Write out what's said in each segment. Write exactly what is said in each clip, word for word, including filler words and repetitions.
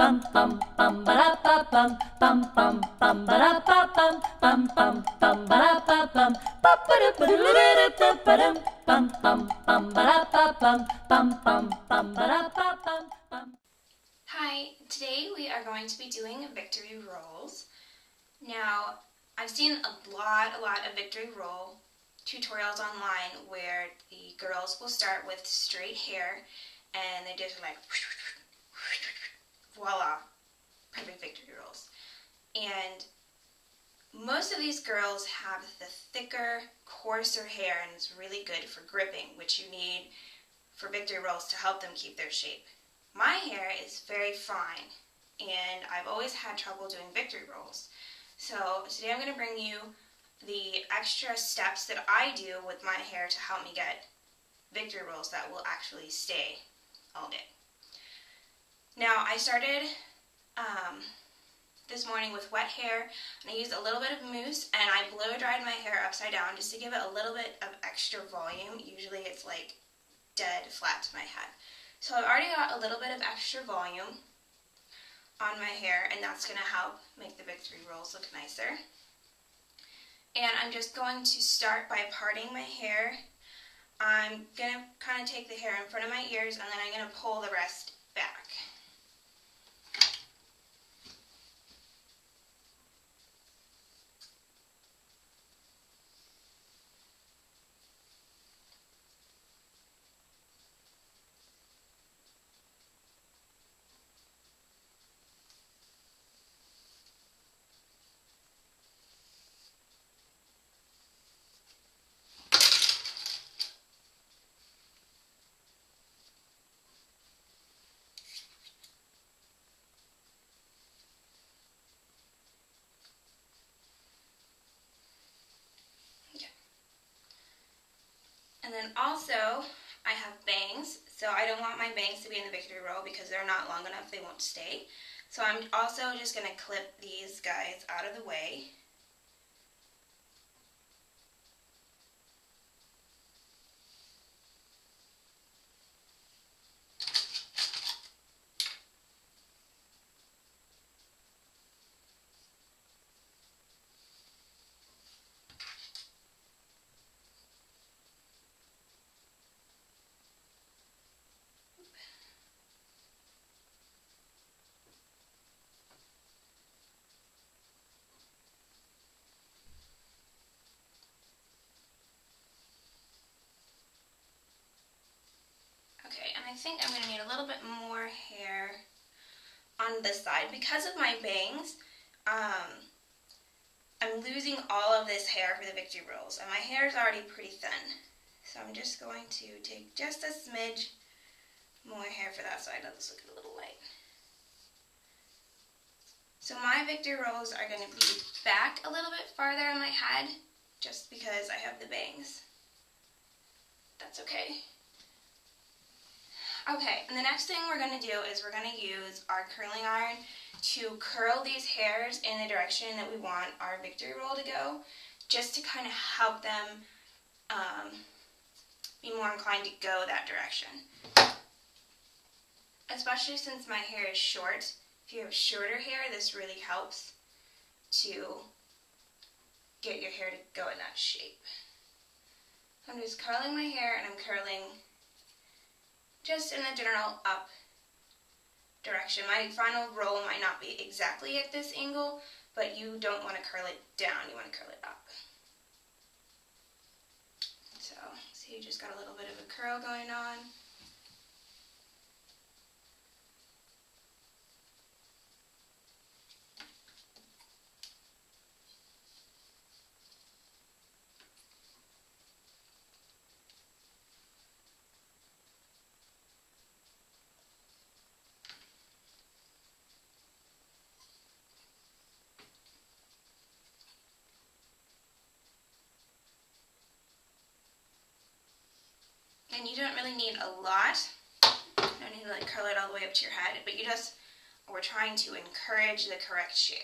bum bum bum ba da ba bum bum bum bum ba da ba bum bum bum bum ba da ba bum ba ba da ba da da ba dum bum bum bum ba da ba bum bum bum bum ba da ba bum bum. Hi, today we are going to be doing victory rolls. Now, I've seen a lot, a lot of victory roll tutorials online where the girls will start with straight hair and they just like voila, perfect victory rolls. And most of these girls have the thicker, coarser hair, and it's really good for gripping, which you need for victory rolls to help them keep their shape. My hair is very fine, and I've always had trouble doing victory rolls. So today I'm going to bring you the extra steps that I do with my hair to help me get victory rolls that will actually stay all day. Now, I started um, this morning with wet hair, and I used a little bit of mousse, and I blow dried my hair upside down just to give it a little bit of extra volume. Usually it's like dead flat to my head. So I've already got a little bit of extra volume on my hair, and that's going to help make the victory rolls look nicer. And I'm just going to start by parting my hair. I'm going to kind of take the hair in front of my ears, and then I'm going to pull the rest back. And then also, I have bangs, so I don't want my bangs to be in the victory roll because they're not long enough, they won't stay. So I'm also just going to clip these guys out of the way. Okay, and I think I'm going to need a little bit more hair on this side. Because of my bangs, um, I'm losing all of this hair for the victory rolls, and my hair is already pretty thin. So I'm just going to take just a smidge more hair for that side. Let's look a little light. So my victory rolls are going to be back a little bit farther on my head, just because I have the bangs. That's okay. Okay, and the next thing we're going to do is we're going to use our curling iron to curl these hairs in the direction that we want our victory roll to go, just to kind of help them um, be more inclined to go that direction. Especially since my hair is short. If you have shorter hair, this really helps to get your hair to go in that shape. So I'm just curling my hair, and I'm curling just in the general up direction. My final roll might not be exactly at this angle, but you don't want to curl it down, you want to curl it up. So, see, you just got a little bit of a curl going on. And you don't really need a lot. You don't need to like curl it all the way up to your head, but you just, we're trying to encourage the correct shape.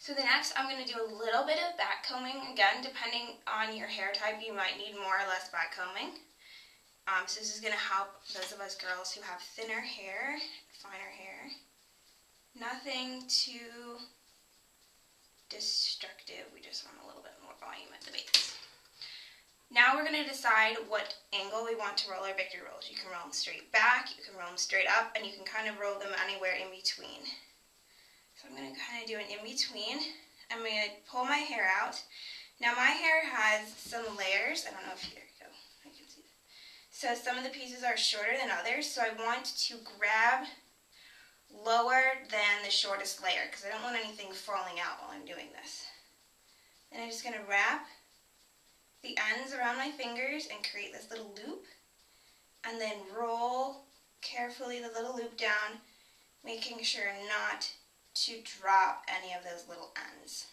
So the next, I'm going to do a little bit of back combing. Again, depending on your hair type, you might need more or less back combing. Um, so this is going to help those of us girls who have thinner hair, finer hair. Nothing too destructive. We just want a little bit more volume at the base. Now we're going to decide what angle we want to roll our victory rolls. You can roll them straight back, you can roll them straight up, and you can kind of roll them anywhere in between. So I'm going to kind of do an in-between. I'm going to pull my hair out. Now my hair has some layers. I don't know if you, there you go. I can see that. So some of the pieces are shorter than others. So I want to grab lower than the shortest layer because I don't want anything falling out while I'm doing this. Then I'm just going to wrap the ends around my fingers and create this little loop. And then roll carefully the little loop down, making sure not to drop any of those little ends.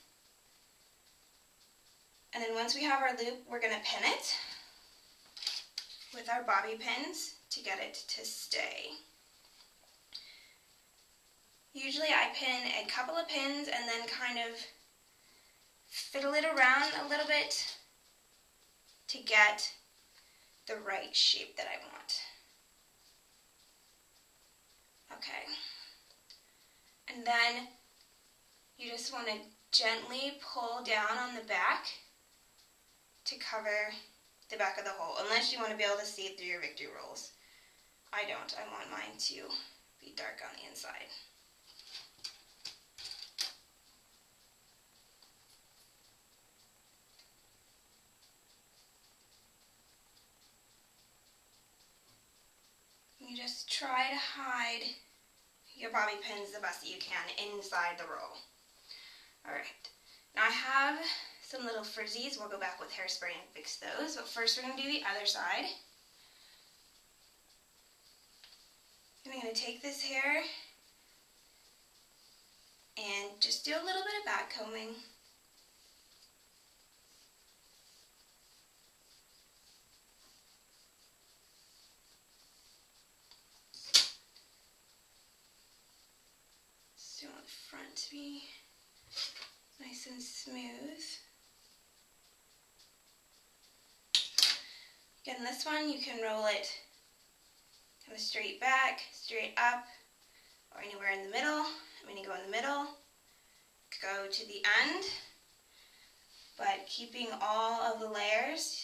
And then once we have our loop, we're going to pin it with our bobby pins to get it to stay. Usually I pin a couple of pins and then kind of fiddle it around a little bit to get the right shape that I want. Okay. And then you just want to gently pull down on the back to cover the back of the hole, unless you want to be able to see through your victory rolls. I don't. I want mine to be dark on the inside. You just try to hide your bobby pins the best that you can inside the roll. Alright, now I have some little frizzies. We'll go back with hairspray and fix those, but first we're going to do the other side. And I'm going to take this hair and just do a little bit of back combing. Front to be nice and smooth. Again, this one you can roll it kind of straight back, straight up, or anywhere in the middle. I'm going to go in the middle, go to the end, but keeping all of the layers.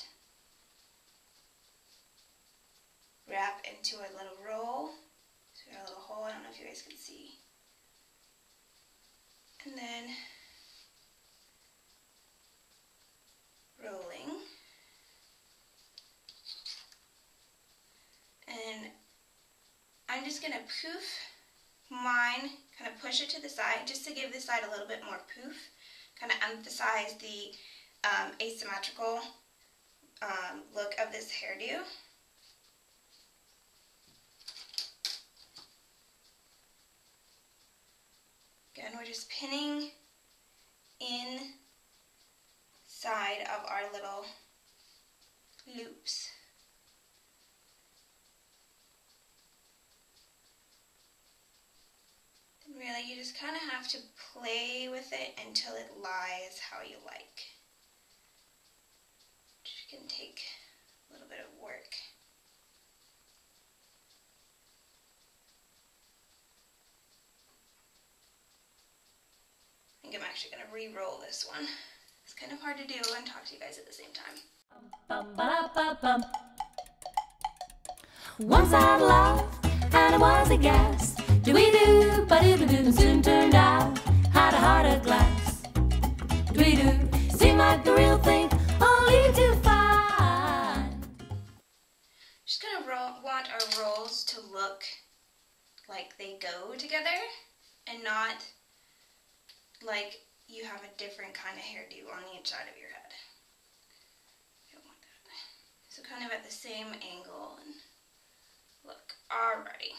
Wrap into a little roll. So we got a little hole. I don't know if you guys can see. And then rolling, and I'm just going to poof mine, kind of push it to the side just to give this side a little bit more poof, kind of emphasize the um, asymmetrical um, look of this hairdo. Again, we're just pinning inside of our little loops. And really, you just kind of have to play with it until it lies how you like. Which can take a little bit of work. I think I'm actually going to re-roll this one. It's kind of hard to do and talk to you guys at the same time. Once I loved and I was a gas. Do-we-do, ba-do-do-do, soon turned out had a heart of glass. Do-we-do, seemed like the real thing, only to find. Just going to roll, want our rolls to look like they go together and not like you have a different kind of hairdo on each side of your head. You don't want that. So kind of at the same angle and look. Alrighty.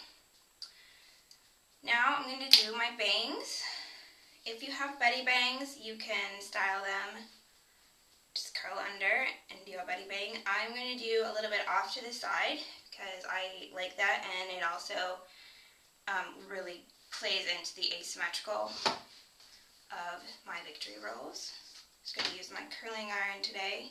Now I'm going to do my bangs. If you have Betty bangs, you can style them, just curl under and do a Betty bang. I'm going to do a little bit off to the side because I like that, and it also um, really plays into the asymmetrical of my victory rolls. Just going to use my curling iron today.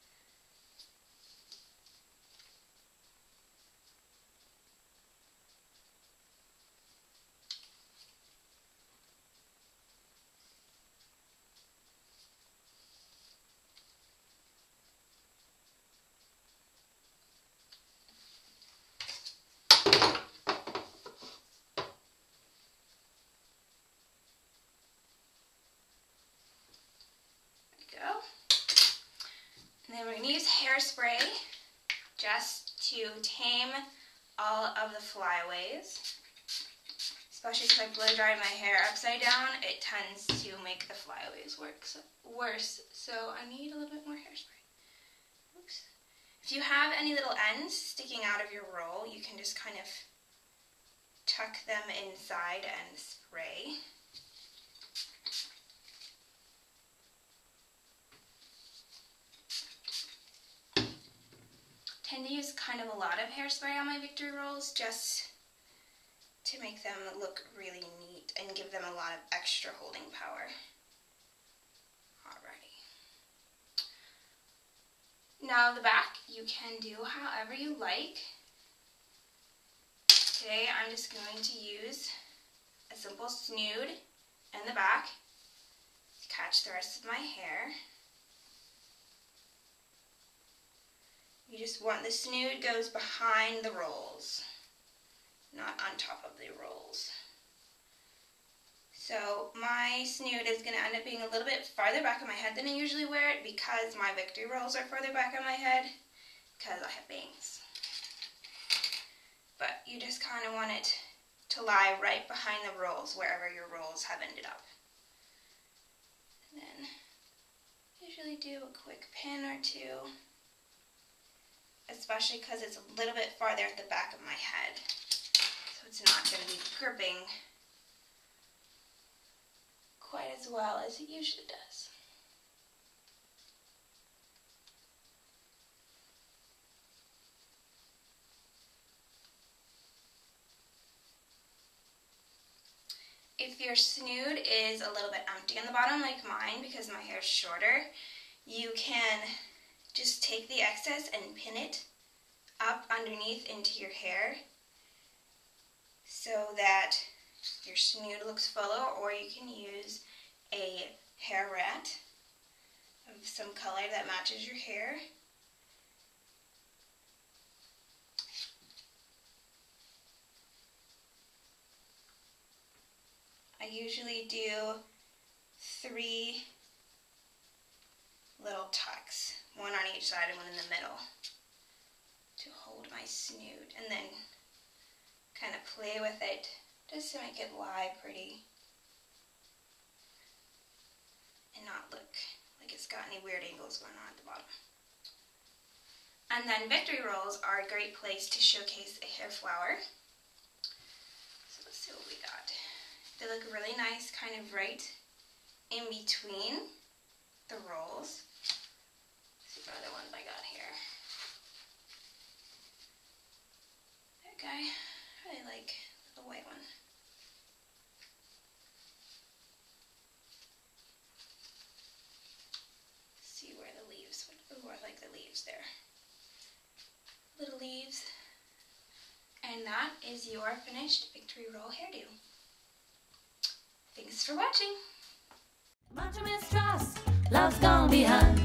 And then we're going to use hairspray just to tame all of the flyaways. Especially because I blow dried my hair upside down, it tends to make the flyaways work so, worse. So I need a little bit more hairspray. Oops. If you have any little ends sticking out of your roll, you can just kind of tuck them inside and spray. I tend to use kind of a lot of hairspray on my victory rolls just to make them look really neat and give them a lot of extra holding power. Alrighty. Now the back you can do however you like. Today I'm just going to use a simple snood in the back to catch the rest of my hair. You just want the snood goes behind the rolls, not on top of the rolls. So my snood is going to end up being a little bit farther back of my head than I usually wear it because my victory rolls are farther back on my head because I have bangs. But you just kind of want it to lie right behind the rolls wherever your rolls have ended up. And then usually do a quick pin or two, especially because it's a little bit farther at the back of my head, so it's not going to be gripping quite as well as it usually does. If your snood is a little bit empty on the bottom like mine because my hair is shorter, you can just take the excess and pin it up underneath into your hair so that your snood looks fuller, or you can use a hair rat of some color that matches your hair. I usually do three little tucks, one on each side and one in the middle, to hold my snood, and then kind of play with it just to make it lie pretty and not look like it's got any weird angles going on at the bottom. And then victory rolls are a great place to showcase a hair flower. So let's see what we got. They look really nice, kind of right in between the rolls. Let's see what other ones I got here. That guy, I really like the white one. Let's see where the leaves, oh, I like the leaves there. Little leaves. And that is your finished victory roll hairdo. Thanks for watching. Much mistrust, love's gone behind.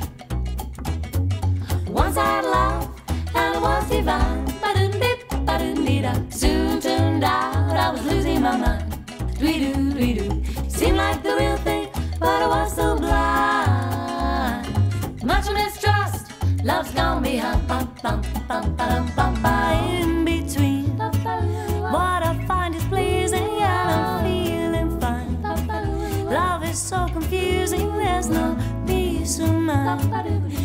Once I had love, and it was divine. Ba-doom-dip, ba-doom-dee-da. Soon turned out I was losing my mind. Dwee-doo, dwee-doo. Seemed like the real thing, but I was so blind. Much mistrust, love's gone behind. Bum, bum, bum, ba-dum, bum, ba. In between, what I find is pleasing, and I'm feeling fine. Love is so confusing, there's no peace of mind.